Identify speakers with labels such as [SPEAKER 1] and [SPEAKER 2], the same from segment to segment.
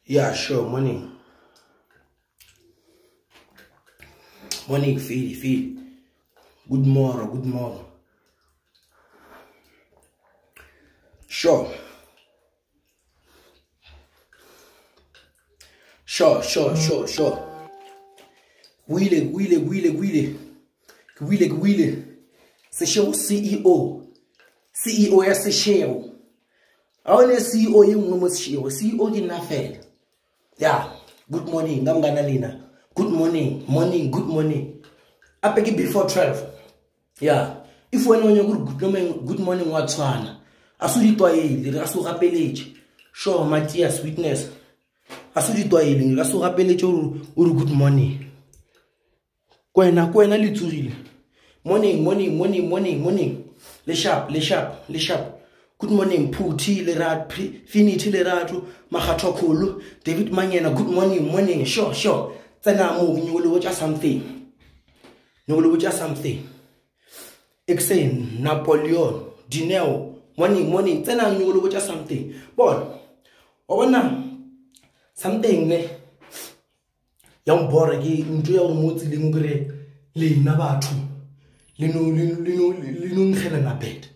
[SPEAKER 1] Yeah, sure. Morning. Morning, feed. Good morning. Sure. Wheelie. Sesheo CEO. CEO ya Sesheo. Awone CEO yenngwe mo Sesheo. CEO ke nna fela. Yeah. Good morning. Ngamngana lena. Good morning. Good morning. Apeke before 12. Yeah. If wena o nyaka good morning wa tshwana. Asu di toile re asu rapeletse. Sure, Matthias witness. Asu di toile re asu rapeletse o good morning. Kwena le tsurile. Morning. Le sharp. Good morning, Puti, Lerat, Finity Leratu, Mahatokulu, David Manyana, good morning, sure. Then you will watch something. Exane, Napoleon, Dineo, morning, then you will watch something. But, something, ne? Young Borgi, into your moods, Lingre, Linabatu, Linun Helena bed.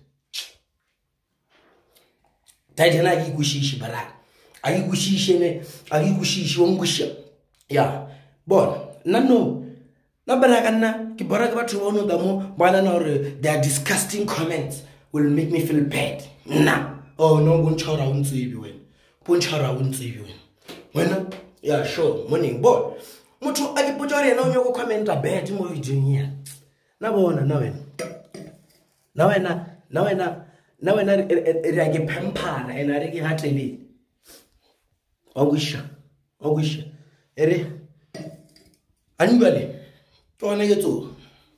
[SPEAKER 1] Taitana Gushishi Barak. Agushishi Wongusha. Yeah. Bon, no. Nabarakana, Kibarakatu ono damo, Banana, their disgusting comments will make me feel bad. Nah. Oh no, Bunchara won't see you in. When? Yeah, sure. Morning, boy. Mutu Agipujari and no comment a bad movie doing here. Now, Now when I get pampa and I get heartily. Ogisha. Ere. Anybody. Go on negative.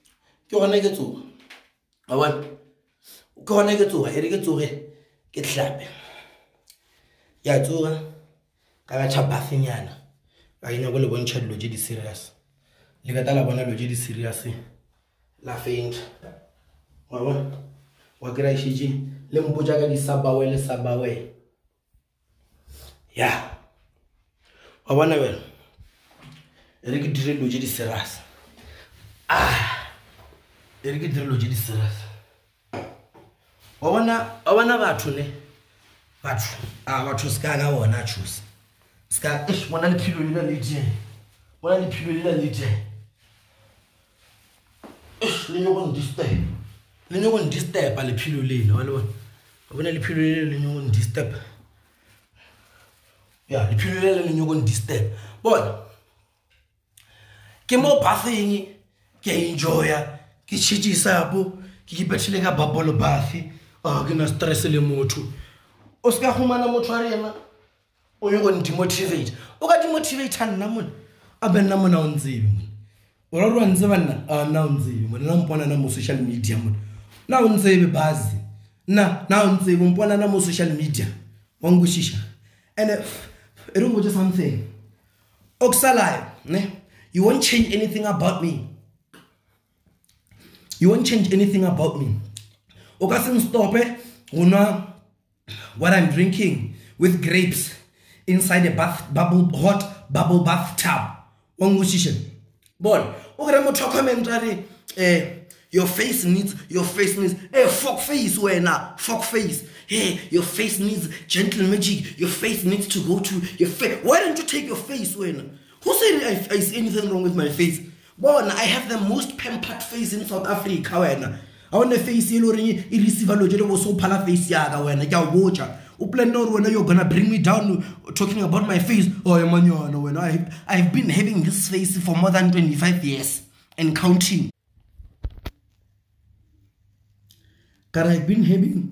[SPEAKER 1] I want. Go on negative. I get to get slapped. Yatua. Kagacha Bathiana. I know what one child logid serious. Ligatala bona logid seriously. Laughing. Wagrashiji, Lembujaga di Sabawe. Yeah. I wanna well. Eric Drill di Seras. Eric Drill di Seras. I wanna batune. Batu Skaga or Nachos. Ska ish one and pillar legend. Ish, Lino on this day. Lino won't disturb a pillow lane. When a pillow you won't disturb. Yeah, the pillow you won't disturb. But Kimo Pathing, enjoy Kichi Sabu, Kibechilega Babolo Bathi, or gonna stress a motu. Oscar Humana Motrariana, or you're going to motivate. Or got to motivate Hanamun. Abenaman on Zim. Or run Savannah, now Zim, when Lampana social media. Now on say bazi. Now on say one social media. Wangushisha. And I don't just something. Oxalai, ne? You won't change anything about me. Okasin stop what I'm drinking with grapes inside a hot bubble bathtub. Wangushisha. Bon, Ogramo commentary your face needs hey, fuck face. Hey, your face needs gentle magic. Your face needs to go to your face. Why don't you take your face when? Who said I see anything wrong with my face? Bon, I have the most pampered face in South Africa when I want the face you receive a logic was so pala face yaga when I got water. When you're gonna bring me down talking about my face. Oh man, when I've been having this face for more than 25 years and counting. That I've been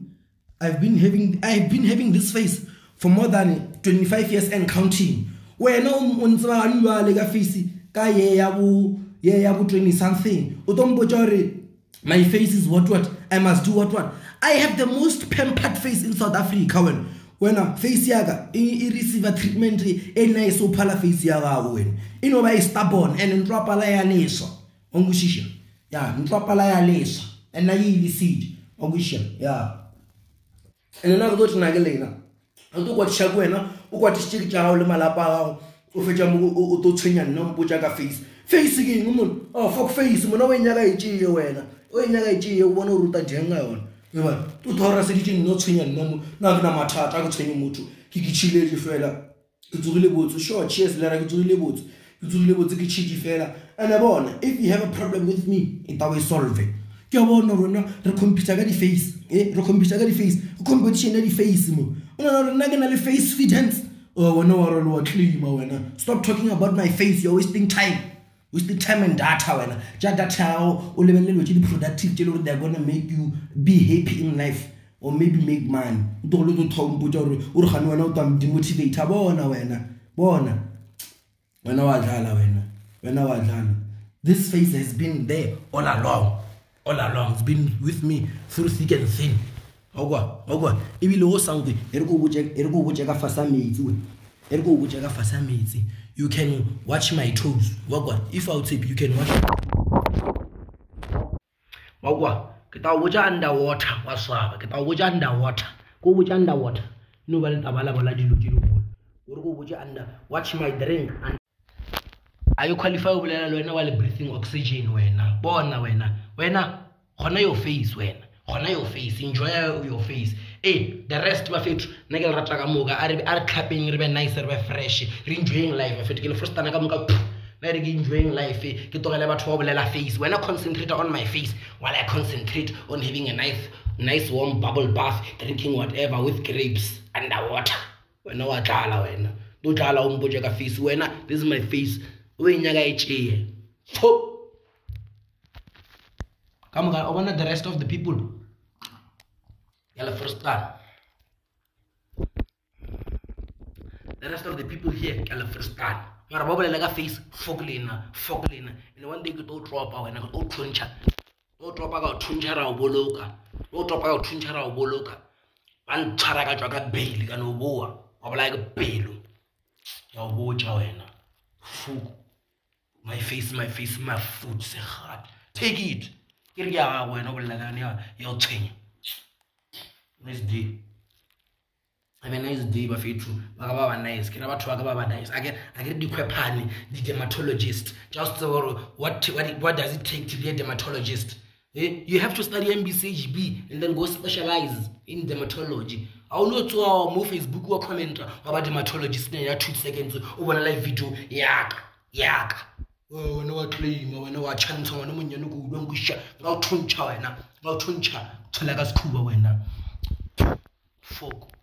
[SPEAKER 1] having this face for more than 25 years and counting. Where no unzwa lega face ka ye yabu 20 something. Utombojore, my face is what I must do what. I have the most pampered face in South Africa when a face yaga I receive a treatment and I so pala face yaga when by stubborn and ntrapala leso. Ongushisha. Yeah, ntrapala leso. And I eat the seed. Ogisha, yeah. And another go to Nagalena. a tlo kwatisha ko wena o kwatisitse ke tša gago le malapa a gago o fetša mo o tlo tshwenya nna mpotša ka face ke eng mona fuck face mona o e nyaka e tšee wena o e nyaka e tšee o bona o ruta jeng ka yona eba to thora seditše nna o tshwenya nna mo nna ke na mathata a ke tshwenye motho ke tšhiletse fela ke tsogile botse sure cheers lera ke tsogile botse ke tšhitše fela and bona if you have a problem with me e tawe solve ke a bona rona re computer ka di-face re computer ka di-face go competition ya di-face mo o nana gore nna ke na le face fitance wena wa role wa claima wena stop talking about my face, you're wasting time and data wena ja data yago o lebelelwe tše di-productive tše le gore they're gonna make you be happy in life or maybe make money o togole tlo thompotša gore o re gane wena o tamodemotivator bona wena wa dlala. This face has been there all along. It's been with me through thick and thin. Ogwa ebile go something e re go botse ka fasa metsi you can watch my toes. If I'll tip you can watch ke ta botsa underwater wa swaba ke ta botsa underwater go botsa underwater no ba le tabala bola dilo tše digolo gore go botsa under watch my drink and are you qualified o bolela le wena wa le breathing oxygen wena bona wena gona your face enjoy your face the rest ba fethu nna ke le rata ka moka a re clapping re be nice re be fresh re enjoying life ba fethu ke le first time ka moka na re ke enjoying life ke togele batho ba bolela face wena concentrate on my face while I concentrate on having a nice warm bubble bath drinking whatever with grapes underwater wena wa tlala wena do tlala o mpotse ka face wena this is my face o e nyaka e tšee come on, I want the rest of the people. The first time. The rest of the people here, the first time. Mara baba le like face foglina. And one day go drop out and go tuncha. Go drop out tunchara oboloka. Go drop out tunchara oboloka. And charaga jaga bail can oboa. Or like a bail. Your watcha wena. My face, my food, say hard. Take it. Nice day. Have a nice day, Bafetu. Bagaba nice. Kiraba nice. I get the kwepani, the dermatologist. Just what does it take to be a dermatologist? You have to study MBCGB and then go specialize in dermatology. I will not to our more Facebook or comment about dermatologist in 2 seconds over a live video. Yak. Oh, no claim, or no chance on when you know wish out tuncha, to like us Cuba when fuck.